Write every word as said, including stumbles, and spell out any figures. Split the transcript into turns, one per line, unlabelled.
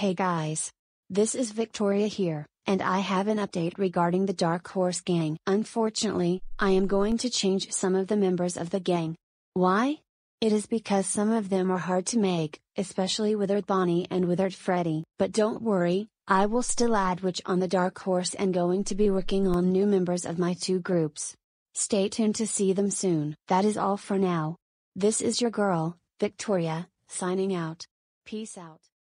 Hey guys! This is Victoria here, and I have an update regarding the Dark Horse gang. Unfortunately, I am going to change some of the members of the gang. Why? It is because some of them are hard to make, especially Withered Bonnie and Withered Freddy. But don't worry, I will still add Witch on the Dark Horse and going to be working on new members of my two groups. Stay tuned to see them soon. That is all for now. This is your girl, Victoria, signing out. Peace out.